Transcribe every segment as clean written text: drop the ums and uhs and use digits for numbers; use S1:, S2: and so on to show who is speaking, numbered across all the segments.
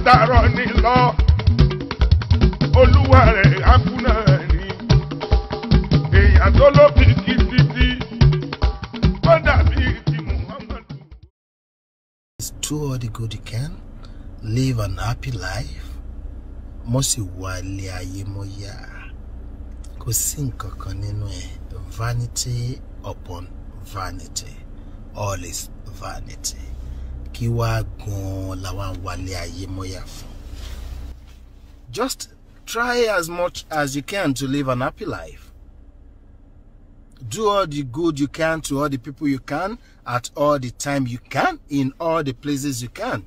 S1: tààrọ̀ ní lọ olúwa rẹ̀ akúnà ní èèyàn tó lókìkí títí ó dàbí ti Muhammadu.
S2: Do all the good you can, live an happy life. Mo sì wà ilé ayé mo yá. Kò sí nǹkan kan nínú ẹ̀. Vanity upon vanity. All is vanity. Kí wá gan la wá wálé ayé mo yá fún. Just try as much as you can to live an happy life. Do all the good you can to all the people you can, at all the time you can, in all the places you can.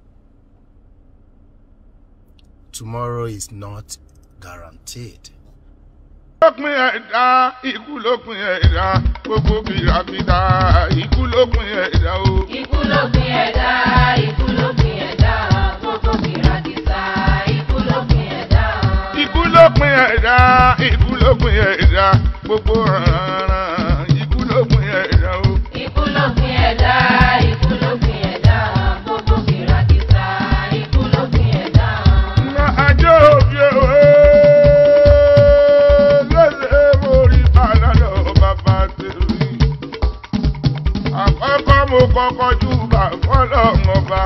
S2: Tomorrow is not guaranteed.
S1: Lópin ẹ̀dá, ikú lópin ẹ̀dá, gbogbo kìràkìtà, ikú lópin ẹ̀dá o.
S3: Ikú lópin ẹ̀dá, ikú lópin ẹ̀dá, gbogbo kìràkìtà, ikú lópin ẹ̀dá.
S1: Ikú lópin ẹ̀dá, ikú lópin ẹ̀dá, gbogbo ràràràn, ikú lópin ẹ̀dá o.
S3: Ikú lópin ẹ̀dá, ikú lópin ẹ̀dá, gbogbo kìràkìtà, ikú lópin ẹ̀dá.
S1: Mà àjọ òbí òwe. Mo kọ́kọ́ júbà fọ́lọ́run ọba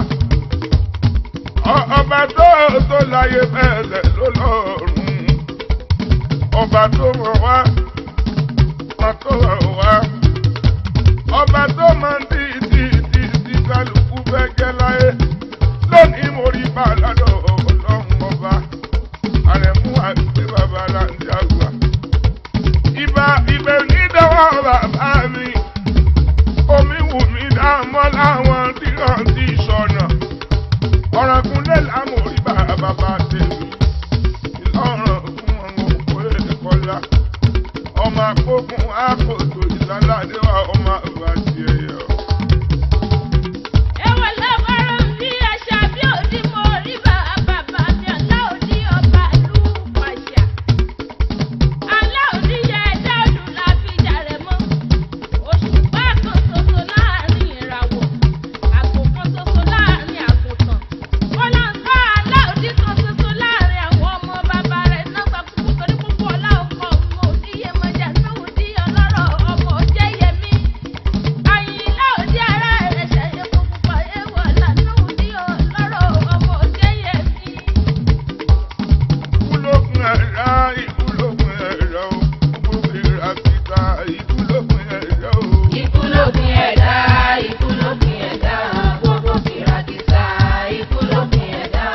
S1: ọba tó láyé bẹ́ẹ̀ ló lọ́rùn ọba tó mọ̀ wá tó wà wá ọba tó máa ń di kálukú fẹ́ jẹ́ láyé lónìí mo rí bá lọ́dọ̀ ọlọ́run ọba àrẹ̀mú àgbẹ̀ bàbá láńdí àgbà ibẹ̀ nídọ̀wọ́ bàbá mi. Omi wù mí dámọ́ láwọn dírọ̀ tí ìṣọ̀nà. Ọ̀rànkúnlé láwọn orí bàbá tèmi. Ìlọ́ràn fún ọmọ òkú èkọ́lá. Ọmọ akókun àkótó ìlàládé wa ọmọ àgbà ti ẹ̀yọ.
S3: Ẹ̀wọ̀n lọ́wọ́rọ́ bí ẹ̀ṣà bí òní mo rí bàbá mi ọ̀la òní ọba ìlú pàṣà. Àlá òní yẹ ẹ̀dá òdùn láfi jàrẹ̀ mọ́. Oṣù bá kan ṣoṣo láàrin ìràwọ̀, àgbò kan ṣoṣo láàrin àgùntàn. Bọ́lá ń sọ àlá òní kan ṣoṣo láàrin àwọn ọmọ bàbá rẹ̀ náà gba kúkú torí púpọ̀ ọlá ọkọ̀ ọmọ òdíyẹ mọ́jà sóhun dí ọlọ́rọ̀ ọmọ òjẹ́ yẹmí. Àyìnlá òdí ara rẹ̀ ṣẹ̀yẹ kó púpọ̀ ewu ọ̀la sóhun dí ọlọ́rọ̀ ọmọ òjẹ́ yẹmí.
S1: Ikú lópin ẹ̀dá, ikú lópin ẹ̀dá o. Gbogbo kìràkìtà, ikú lópin ẹ̀dá o.
S3: Ikú lópin ẹ̀dá, ikú lópin ẹ̀dá, gbogbo kìràkìtà, ikú lópin ẹ̀dá.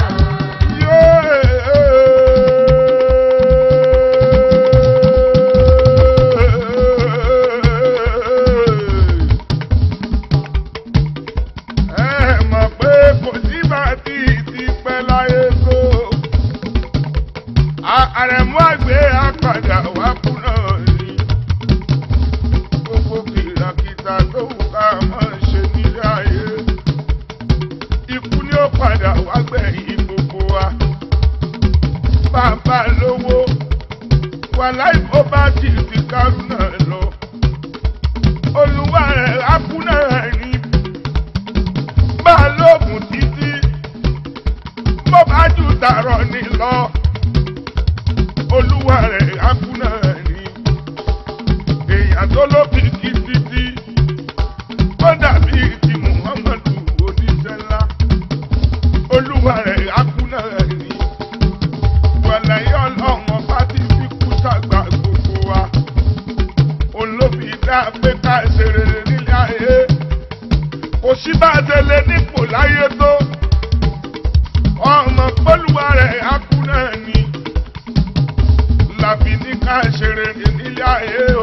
S1: Ẹ mọ̀ pé kò sí bá ti pẹ́ láyé tó. Àrẹ̀mú àgbẹ̀ àpàdà wá kú náà ni. Gbogbo kìràkìtà tó wù ká máa ṣe nílé ayé. Ikú ni ó padà wá gbẹ̀yìn gbogbo wa. Bàbá lówó wàláì bó bá ti kárú náà lọ. Olúwa rẹ̀ á kú náà ni. Bá lóògùn títí bó bá jù tààrọ̀ ní lọ. Olúwa rẹ̀ akúnà ní èèyàn tó lókìkí títí ó dàbí ti Muhammadu oníṣẹ́ ńlá. Olúwa rẹ̀ akúnà ní wàlàyé ọlọ́run ọba ti fi kú sàgbà gbogbo wa. Olóbi dá pé ká ṣe rere nílé ayé. Kò sí bá a ṣe lè nípò láyé tó. Ọmọ pọ́lùwà rẹ̀ akúnà ní. Làbí ní ká ṣe rere nílé ayé o.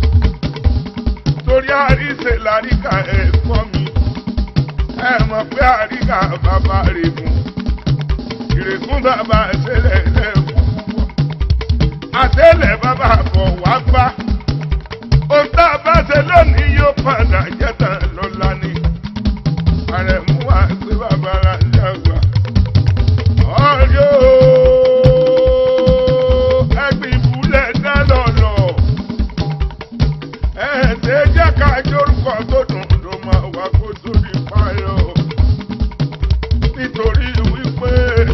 S1: Torí àríṣe làríkà ẹ̀kọ́ mi. Ẹ mọ̀ pé àríkà bàbá rẹ̀ mú. Ìrègùn bàbá ṣẹlẹ̀ lẹ́kú púpọ̀. Àtẹ̀lẹ̀ bàbá bọ̀ wá gbá. Ohun tá a bá ṣe lónìí yóò padà jẹ́ tán lọ́la ni. Àrẹ̀mú àgbẹ̀ bàbá rà ń dàgbà. Ọ̀yọ́ ẹgbẹ́ ìbúlẹ̀ dá lọ́lọ́. Ẹ̀ẹ́dẹ́ jẹ́ ká jórúkọ tó dùn ló máa wá kó tó di páyọ̀. Nítorí wípé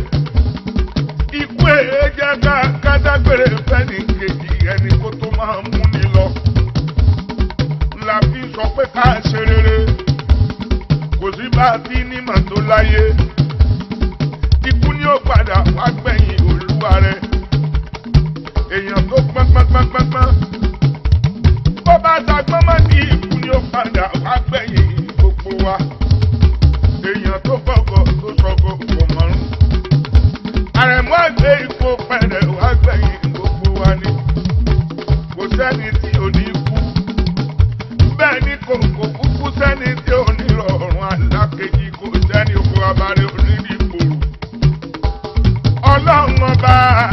S1: sọ pé ká ṣe rere kò sí bá a ti nímọ̀ tó láyé ikú ni ó padà wá gbẹ̀yìn olúwa rẹ̀ èèyàn tó gbọ́ngbọ́ngbọ́ngbọ́n bó bá tagbọ́n mọ́ ní ikú ni ó padà wá gbẹ̀yìn gbogbo wa èèyàn tó fọ̀gọ̀ tó sọ̀gọ̀ kò mọ̀rún àrẹ̀mú àgbẹ̀ ipò pẹ̀rẹ̀ wá gbẹ̀yìn gbogbo wa ni kò sẹ́ni tí ò ní kú bẹ́ẹ̀ ni kò kúkú sẹ́ni tí ò ní rọrùn alákejì kò sẹ́ni oko abalẹ̀ onídìí ìgboro ọlọ́run ọba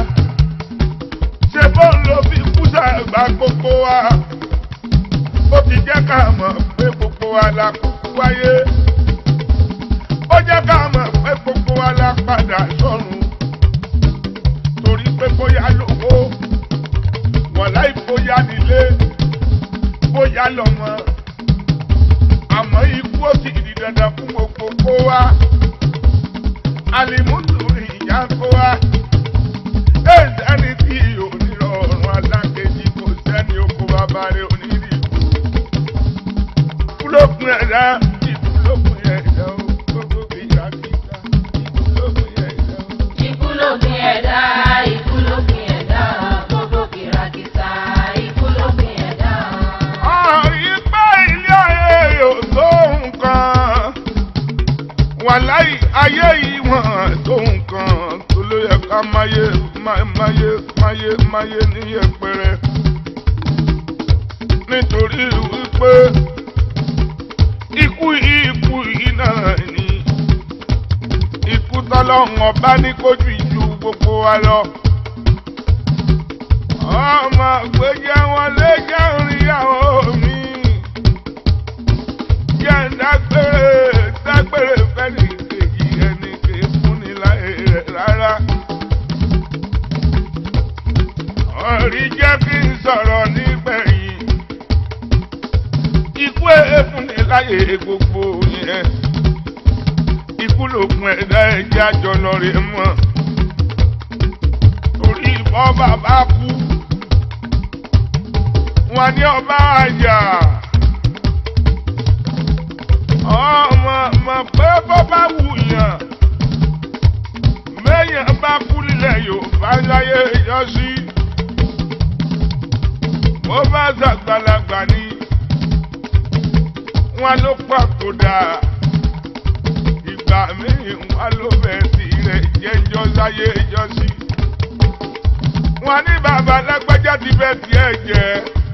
S1: ṣe bó ń lo fi kú sàgbà gbogbo wa ó ti jẹ́ ká mọ̀ pé gbogbo wa la kúkú wáyé ó jẹ́ ká mọ̀ pé gbogbo wa la padà sọ́run torí pé bóyá lówó wọ̀lá ìbóyá nílé bóyá lọ́mọ àmọ́ ikú ó sì di dandan fún gbogbo kó wa alimutu ìyá kó wa ẹ̀ẹ́dẹ́ni tí onírọ̀rùn alákejì kò sẹ́ni oko bàbá rẹ̀ onírìí kúlókun ẹ̀dá ìkúlókun ẹ̀dá o gbogbo ìyá kíkà ìkúlókun ẹ̀dá o.
S3: ìkúlókun ẹ̀dá ìkúlókun ẹ̀dá gbogbo kìràkìtà ìkúlókun ẹ̀dá.
S1: ìgbà ilé ayé yóò tó nǹkan wàláì ayé yìí wọ́n tó nǹkan tó ló yẹ ká máyé ní yẹpẹrẹ nítorí wípé ikú yìí náà ni ikú tọ́lọ́run ọba ní kójú ìjú gbogbo wa lọ ọmọ gbẹjẹ wọn lé jẹ́ ìrìyàwó mi jẹ́ dágbére fẹ́ni kejì ẹni kì í fúnni láyé rẹ̀ rárá ọ̀rí jẹ́ kí n sọ̀rọ̀ nígbẹ̀yìn ikú èéfúnni láyé gbogbo yẹn ikú lòkun ẹ̀dá ẹ̀jẹ̀ àjọ lọ́rẹ̀ mọ́ torí ìbọn bàbá kú wọn ní ọba àjà ọmọ pé bó bá wù yàn mẹ́yàn bá kú nílẹ̀ Yorùbá láyé yọ sí bó bá ṣàgbàlagbà ni wọn ló papòdà ìgbà míì wọn ló bẹ̀ sí rẹ̀ jẹ́jọ́ láyé yọ sí wọn ní bàbá lágbájá ti bẹ̀ tiẹ̀ jẹ́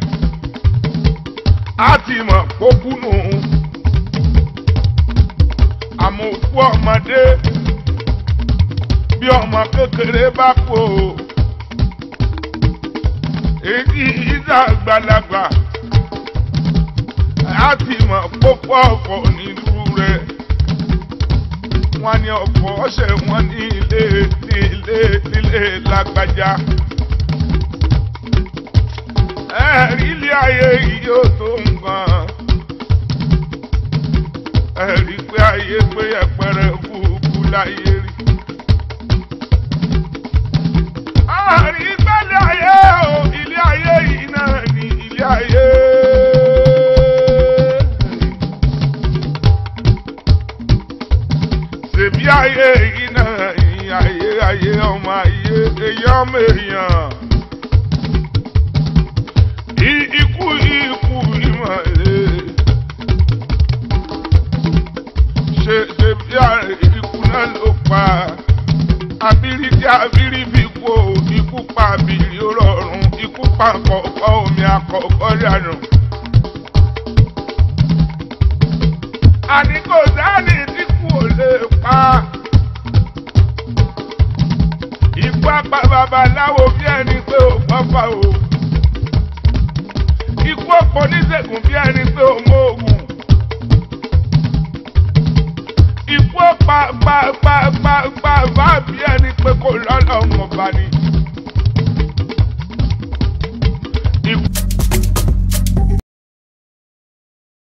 S1: a ti mọ̀ kókú nù àmọ́ òkú ọmọdé bí ọmọ kékeré bá kú èyí ìdá àgbàlagbà a ti mọ̀ pópó ọ̀fọ̀ nílùú rẹ̀ wọ́n ní ọ̀fọ̀ ọ̀sẹ̀ wọn ní ilé lágbájá ẹ̀rí ilé ayé yìí yóò tó nǹkan ẹ̀rí pé ayé pé ẹ̀pẹ̀rẹ̀ kúkú láyé rí. àrí gbẹ́lẹ̀ ayé o ilé ayé yìí náà ní ilé ayé. ṣèbí ayé yìí náà ní ayé ọmọ ayé èyí ọmọ èèyàn. Ikú ìmọ̀lẹ́ ṣe bí ikú náà ló pa abiri tí abiri fi kú ikú pa abiri rọrùn ikú pa àkọ́kọ́ omi àkọ́kọ́ dànù. àní kò sáàní tí kú ò lè pa ikú apá babaláwo bí ẹni pé ò gbọ́fà o. Ikú ọ̀pọ̀ oníṣègùn bí ẹni pé ó mọ òògùn. Ikú ọ̀pá bí ẹni pé kò lọ́lọ́run ọba ni.